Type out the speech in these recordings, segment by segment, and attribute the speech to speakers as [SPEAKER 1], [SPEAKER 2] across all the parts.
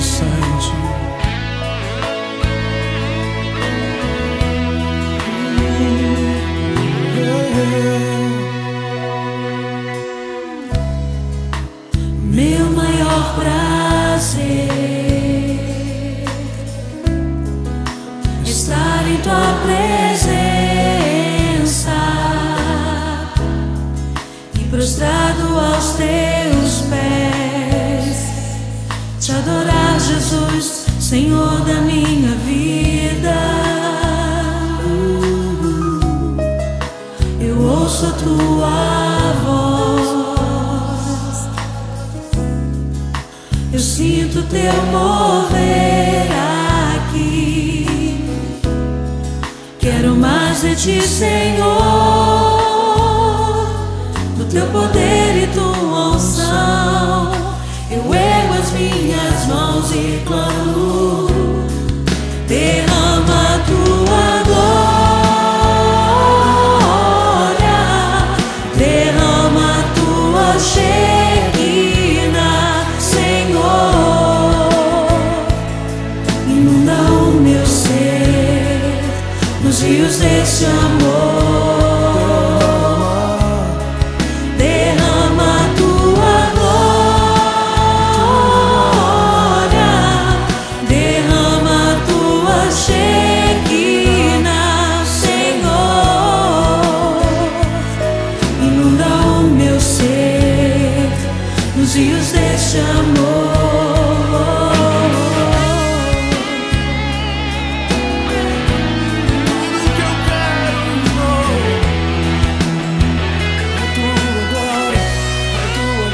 [SPEAKER 1] descansar em ti.
[SPEAKER 2] Meu maior prazer é estar em tua presença e prostrado aos teus pés, te adorar, Jesus, Senhor da minha vida. Eu ouço a tua voz, eu sinto teu mover aqui. Quero mais de ti, Senhor, do teu poder e tua unção. Eu ergo as minhas mãos e clamo, derrama a tua glória, derrama a tua Shekinah, Senhor. Inunda o meu ser nos rios deste amor. Nos rios deste amor.
[SPEAKER 1] Tudo que eu quero, Senhor, é tua glória, é tua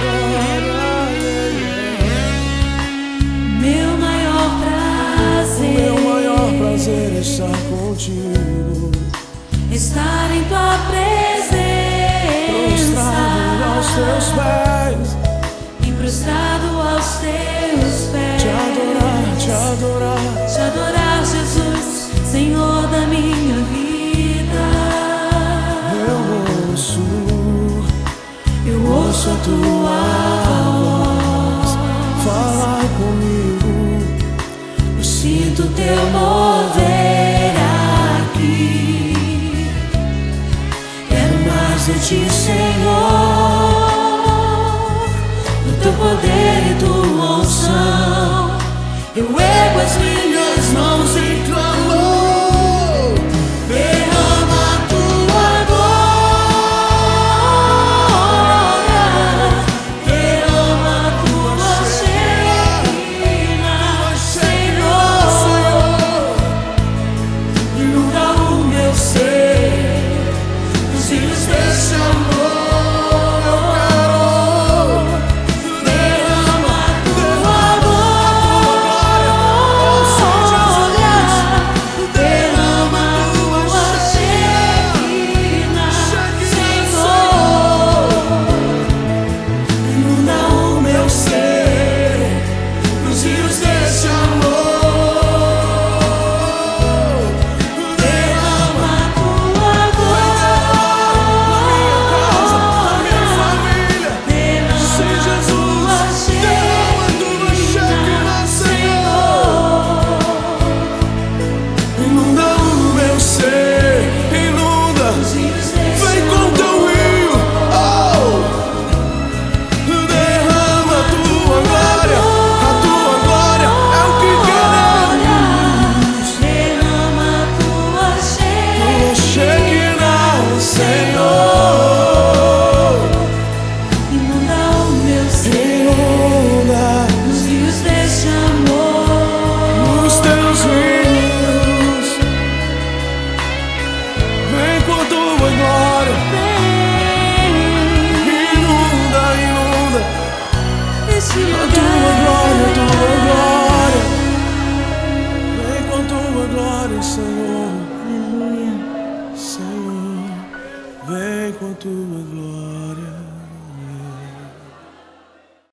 [SPEAKER 1] glória.
[SPEAKER 2] Meu maior
[SPEAKER 1] prazer é estar contigo,
[SPEAKER 2] estar em tua presença,
[SPEAKER 1] prostrado aos teus pés,
[SPEAKER 2] prostrado aos teus pés,
[SPEAKER 1] te adorar, te adorar,
[SPEAKER 2] te adorar, Jesus, Senhor da minha vida. Eu ouço a tua voz
[SPEAKER 1] falar comigo.
[SPEAKER 2] Eu sinto teu mover aqui. Quero mais de ti, Senhor, teu poder e tua unção. Eu ergo as minhas mãos e clamo, derrama a tua glória, derrama a tua Shekinah, Senhor. Inunda o meu ser nos rios deste amor.
[SPEAKER 1] Senhor, Senhor, vem com tua glória.